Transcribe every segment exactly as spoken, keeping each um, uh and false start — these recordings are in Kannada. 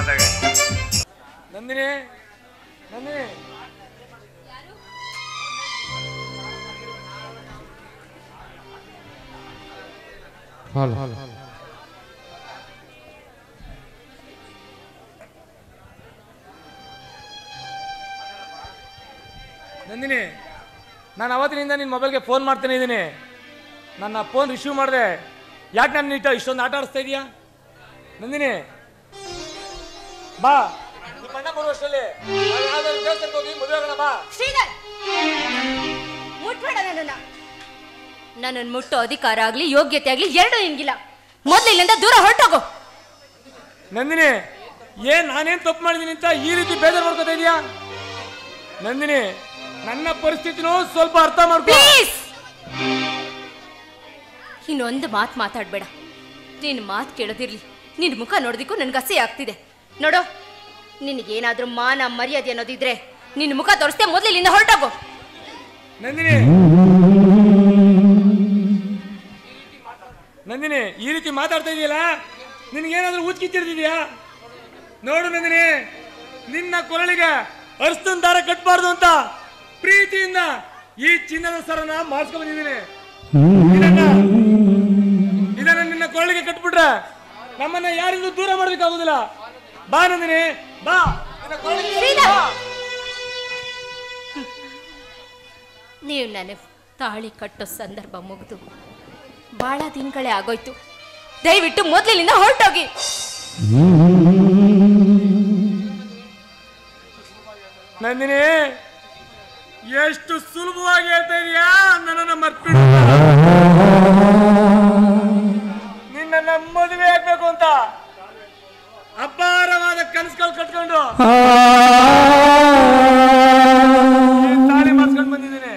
ಮಾಡಿದಾಗ. ನಂದಿನಿ ನಂದಿನಿ ಹಾಲು ಹಾಲು ನಂದಿನಿ, ನಾನು ಅವತ್ತಿನಿಂದ ನಿನ್ನ ಮೊಬೈಲ್ಗೆ ಫೋನ್ ಮಾಡ್ತಾನೆ ಇದ್ದೀನಿ. ನನ್ನ ಫೋನ್ ರಿಸೀವ್ ಮಾಡಿದೆ. ಯಾಕೆ ನನ್ನ ಇಷ್ಟ ಇಷ್ಟೊಂದು ಆಟ ಆಡಿಸ್ತಾ ಇದೀಯಾ? ನಂದಿನಿ ಬಾ, ಬಣ್ಣ ಕೊಡುವಷ್ಟರಲ್ಲಿ ದೇವಸ್ಥಾನಕ್ಕೆ ಹೋಗಿ ಮದುವೆ ಆಗೋಣ ಬಾ. ಶ್ರೀಧರ್, ಮುಟ್ಬೇಡ ನನ್ನನ್ನ. ನನ್ನನ್ನು ಮುಟ್ಟೋ ಅಧಿಕಾರ ಆಗ್ಲಿ ಯೋಗ್ಯತೆ ಆಗ್ಲಿ ಎರಡೂ ಹಿಂಗಿಲ್ಲ. ಮೊದಲು ಇಲ್ಲಿಂದ ದೂರ ಹೊರಟೋಗು. ನಂದಿನಿ, ಏನ್ ನಾನೇನ್ ತಪ್ಪು ಮಾಡಿದೀನಿ ಅಂತ ಈ ರೀತಿ ಬೇಜಾರು ಮಾಡ್ಕೋತಾ ಇದೀಯಾ? ನಂದಿನಿ, ನನ್ನ ಪರಿಸ್ಥಿತಿನೂ ಸ್ವಲ್ಪ ಅರ್ಥ ಮಾಡ್ಕೋ. ಇನ್ನೊಂದು ಮಾತು ಮಾತಾಡ್ಬೇಡ. ನಿನ್ನ ಮಾತು ಕೇಳೋದಿರ್ಲಿ, ನಿನ್ನ ಮುಖ ನೋಡೋದಿಕ್ಕೂ ನನ್ಗೆ ಅಸಹ್ಯ ಆಗ್ತಿದೆ. ನೋಡೋ, ನಿನಗೇನಾದ್ರೂ ಮಾನ ಮರ್ಯಾದೆ ಅನ್ನೋದಿದ್ರೆ ನಿನ್ನ ಮುಖ ತೋರಿಸ್ದೆ ಮೊದಲು ಇಲ್ಲಿಂದ ಹೊರಟೋಗು. ನಂದಿನಿ ನಂದಿನಿ ಈ ರೀತಿ ಮಾತಾಡ್ತಾ ಇದೆಯಲ್ಲ, ನಿನಗೇನಾದ್ರೂ ಊದ್ಕಿತ್ತಿರ್ದಿದ್ಯಾ? ನೋಡು ನಂದಿನಿ, ನಿನ್ನ ಕೊರಳಿಗೆ ಅರ್ಸ್ತನ್ ದಾರ ಕಟ್ಬಾರ್ದು ಅಂತ ಪ್ರೀತಿಯಿಂದ ಈ ಚಿನ್ನದ ಸರನ ಮಾಡಿಸ್ಕೊಂಡ್ ಬಂದಿದ್ದೀನಿ. ಇದನ್ನ ಇದನ್ನ ನಿನ್ನ ಕೊರಳಿಗೆ ಕಟ್ಬಿಟ್ರೆ ನಮ್ಮನ್ನ ಯಾರಿಂದೂ ದೂರ ಮಾಡೋದಕ್ಕಾಗೋದಿಲ್ಲ. ಬಾ ನಂದಿನಿ ಬಾ. ನೀವು ನನಗೆ ತಾಳಿ ಕಟ್ಟೋ ಸಂದರ್ಭ ಮುಗಿದು ಬಹಳ ದಿನಗಳೇ ಆಗೋಯ್ತು. ದಯವಿಟ್ಟು ಮೊದಲಿನಿಂದ ಹೊರಟೋಗಿ. ನಂದಿನಿ, ಎಷ್ಟು ಸುಲಭವಾಗಿ ಹೇಳ್ತಾ ಇದೀಯಾ? ನನ್ನನ್ನು ಮರ್ತ್ಬಿಡು. ನಿನ್ನ ಮದುವೆ ಆಗ್ಬೇಕು ಅಂತ ಅಪಾರವಾದ ಕನಸುಗಳು ಕಟ್ಕೊಂಡು ತಾಳಿ ಮಾಡಿಸ್ಕೊಂಡು ಬಂದಿದ್ದೀನಿ.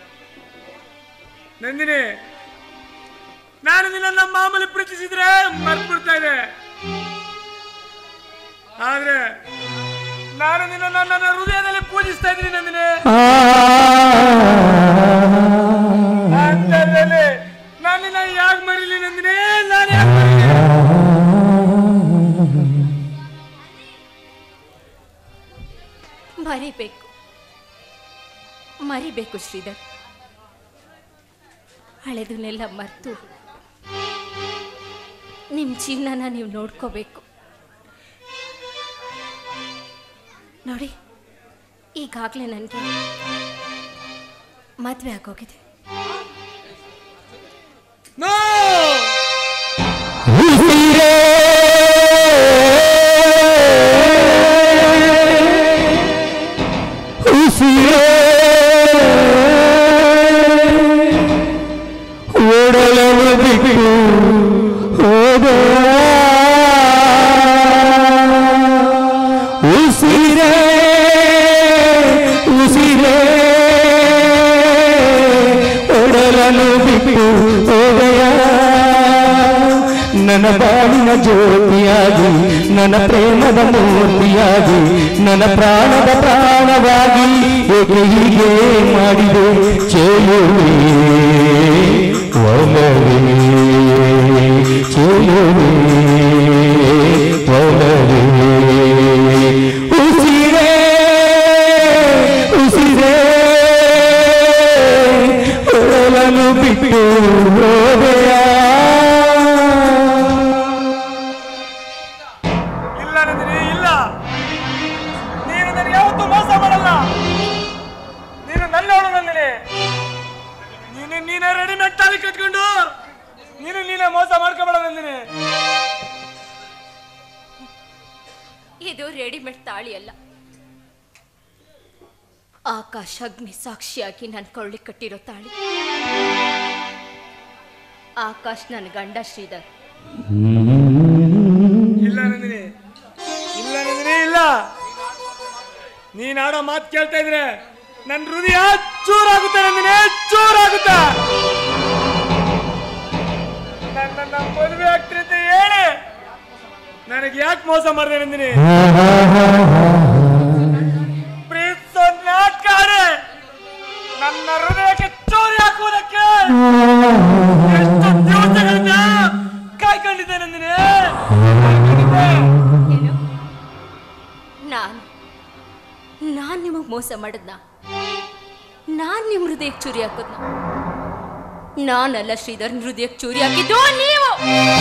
ನಂದಿನಿ, ನಾನು ನಿನ್ನ ಮಾಮೂಲಿ ಪ್ರೀತಿಸಿದ್ರೆ ಮರ್ತ್ಬಿಡ್ತಾ ಇದೆ. ಆದ್ರೆ ನಾನು ನಿನ್ನ ನನ್ನ ಹೃದಯದಲ್ಲಿ ಪೂಜಿಸ್ತಾ ಇದ್ದೀನಿ ನಂದಿನಿ. ಅಂತದ್ರಲ್ಲಿ ನಾನು ನಿನ್ನ ಯಾಕೆ ಮರೀಲಿ ನಂದಿನಿ? ನಾನು ಯಾಕೆ ಮರೀಲಿ? ಮರಿಬೇಕು ಮರಿಬೇಕು ಶ್ರೀಧರ್. ಹಳೆದನ್ನೆಲ್ಲ ಮರೆತು ನಿಮ್ಮ ಜೀವನನ ನೀವು ನೋಡ್ಕೋಬೇಕು. ನೋಡಿ, ಈಗಾಗಲೇ ನನಗೆ ಮದುವೆ ಆಗೋಗಿದೆ. ನನ್ನ ಬಾಳಿನ ಜ್ಯೋತಿಯಾಗಿ, ನನ್ನ ಪ್ರೇಮದ ಮೂರ್ತಿಯಾಗಿ, ನನ್ನ ಪ್ರಾಣದ ಪ್ರಾಣವಾಗಿ ಏಕೆ ಹೀಗೆ ಮಾಡಿದೆ ಚೆಲುವೆ ಒಲವೇ, ಚೆಲುವೆ ಒಲವೇ. ಉಸಿರೇ ಉಸಿರೇ ಒಡಲನ್ನು ಬಿಟ್ಟು ಹೋದೆಯ. ಇದು ರೆಡಿಮೇಡ್ ತಾಳಿ ಅಲ್ಲ. ಆಕಾಶ ಅಗ್ನಿ ಸಾಕ್ಷಿಯಾಗಿ ನನ್ನ ಕೊಳ್ಳಿ ಕಟ್ಟಿರೋ ತಾಳಿ. ಆಕಾಶ್ ನನ್ನ ಗಂಡ ಶ್ರೀಧರ್. ಇಲ್ಲ ನಂದಿನಿ, ಇಲ್ಲ ನಂದಿನಿ, ಇಲ್ಲ. ನೀನ್ ಆಡೋ ಮಾತು ಕೇಳ್ತಾ ಇದ್ರೆ ನನ್ನ ಹೃದಯ ಚೂರಾಗುತ್ತೆ ನಂದಿನಿ, ಚೂರಾಗುತ್ತೆ. ನನ್ನ ಮದುವೆ ಆಗ್ತೀನಿ ಅಂತ ಹೇಳಿ ನನಗೆ ಯಾಕೆ ಮೋಸ ಮಾಡಿದೆ ನಂದಿನಿ? ಪ್ರೀತಿಸೋ ನಾಟಕ ನನ್ನ ಹೃದಯಕ್ಕೆ ಚೂರಿ ಹಾಕುವುದಕ್ಕೆ ಎಷ್ಟು ದಿವಸಗಳಿಂದ ಕಾಯ್ಕೊಂಡಿದ್ದೆ ನಂದಿನಿ. ನಾನು ನಾನ್ ನಿಮಗ್ ಮೋಸ ಮಾಡದ್ನ? ನಾನ್ ನಿಮ್ ಹೃದಯಕ್ಕೆ ಚೂರಿ ಹಾಕದ್ನ? ನಾನಲ್ಲ ಶ್ರೀಧರ್ ಹೃದಯಕ್ಕೆ ಚೂರಿ ಹಾಕಿದ್ದು ನೀವು.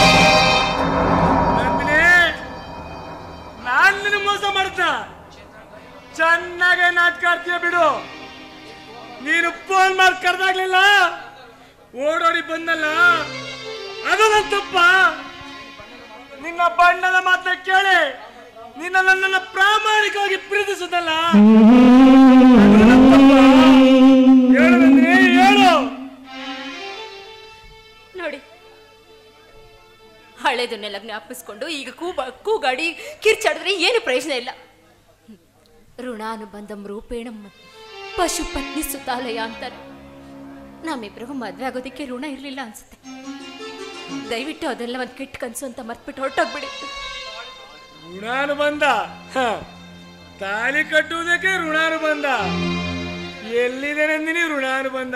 ನಾನ್ ನಿನಗೆ ಮೋಸ ಮಾಡ್ತ ಚೆನ್ನಾಗೆ ನಾಟಕ ಆಡ್ತೀಯ ಬಿಡು. ನೀನು ಫೋನ್ ಮಾಡಿ ಕರೆದಾಗ್ಲಿಲ್ಲ, ಓಡೋಡಿ ಬಂದಲ್ಲ, ಅದು ನನ್ನ ತಪ್ಪ. ನಿನ್ನ ಬಣ್ಣದ ಮಾತನ್ನ ಕೇಳಿ ನಿನ್ನ ನನ್ನನ್ನು ಪ್ರಾಮಾಣಿಕವಾಗಿ ಪ್ರೀತಿಸುದಲ್ಲ, ಹೇಳು. ನೋಡಿ, ಹಳೇದನ್ನೆಲ್ಲ ಜ್ಞಾಪಿಸ್ಕೊಂಡು ಈಗ ಕೂಬ ಕೂಗಾಡಿ ಕಿರ್ಚಾಡಿದ್ರೆ ಏನು ಪ್ರಯೋಜನ ಇಲ್ಲ. ಋಣಾನುಬಂಧಂ ರೂಪೇಣ ಪಶು ಪತ್ನಿ ಸುತಾಲಯ ಅಂತಾರೆ. ನಮ್ಮಿಬ್ರಿಗೂ ಮದ್ವೆ ಆಗೋದಕ್ಕೆ ಋಣ ಇರ್ಲಿಲ್ಲ ಅನ್ಸುತ್ತೆ. ದಯವಿಟ್ಟು ಅದೆಲ್ಲ ಒಂದ್ ಕೆಟ್ಟ ಕನ್ಸು ಅಂತ ಮರ್ತ್ಬಿಟ್ಟು ಹೊರಟೋಗ್ಬಿಡಿ. ಋಣಾನುಬಂಧ, ತಾಲಿ ಕಟ್ಟುವುದಕ್ಕೆ ಋಣಾನುಬಂಧ ಎಲ್ಲಿದೆ ನಂದಿನಿ? ಋಣಾನುಬಂಧ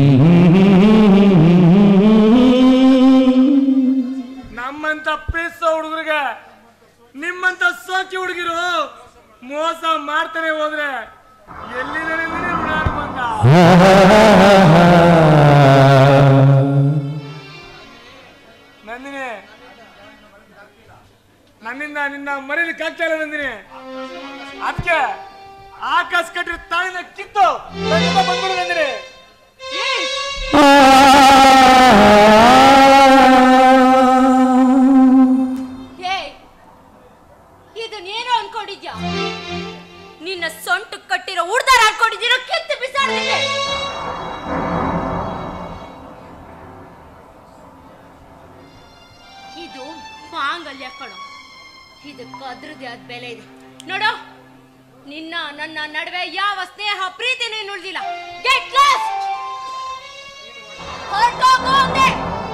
ನಮ್ಮಂತ ಪೇಸ ಹುಡುಗರಿಗೆ ನಿಮ್ಮಂತ ಸೋಕಿ ಹುಡುಗಿರು ಮೋಸ ಮಾಡ್ತಾನೆ ಹೋದ್ರೆ ಎಲ್ಲಿದೆ ನಂದಿನಿ ಋಣಾನುಬಂಧ? ನಂದಿನಿ, ನನ್ನಿಂದ ನಿನ್ನ ಮರೀಲಿಕ್ಕೆ ಆಗ್ತಾ ಇಲ್ಲ ನಂದಿನಿ. ಅದಕ್ಕೆ ಆಕಾಶ ಕಟ್ಟಿರೋ ತಾಳಿನ ಕಿತ್ತು ಬಂದ್ಬಿಡು ನಂದಿನಿ. ಇದನ್ನೇನು ಅನ್ಕೊಂಡಿದ್ಯಾ? ನಿನ್ನ ಸೊಂಟು ಕಟ್ಟಿರೋ ಉಡ್ದಾರ ಅನ್ಕೊಂಡಿದ್ದೀರೋ ಕಿತ್ತು ಬಿಸಾಡ್ತೀನಿ. ಇದು ಮಾಂಗಲ್ಯ ಕಣೋ, ಇದಕ್ಕೆ ಅದ್ರದ್ದೇ ಆದ ಬೆಲೆ ಇದೆ ನೋಡು. ನಿನ್ನ ನನ್ನ ನಡುವೆ ಯಾವ ಸ್ನೇಹ ಪ್ರೀತಿ ನೀನು ಉಳಿದಿಲ್ಲ. ಗೆಟ್ ಲಾಸ್ಟ್, ಹೊರಟೋಗು ಅಂದೆ.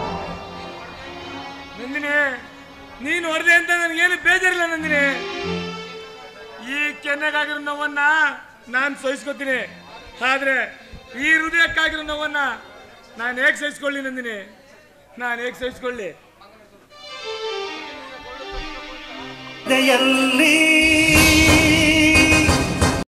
ನಂದಿನಿ, ನೀನು ಹೊರದೆ ಅಂತ ನನಗೇನು ಬೇಜಾರಿಲ್ಲ ನಂದಿನಿ. ಈ ಕೆನ್ನೆಗಾಗಿರೋ ನೋವನ್ನ ನಾನು ಸಹಿಸ್ಕೊತೀನಿ, ಆದ್ರೆ ಈ ಹೃದಯಕ್ಕಾಗಿರೋ ನೋವನ್ನ ನಾನು ಹೇಗೆ ಸಹಿಸ್ಕೊಳ್ಳಿ ನಂದಿನಿ? ನಾನು ಹೇಗೆ ಸಹಿಸ್ಕೊಳ್ಳಿ? ದೆಯಲ್ಲಿ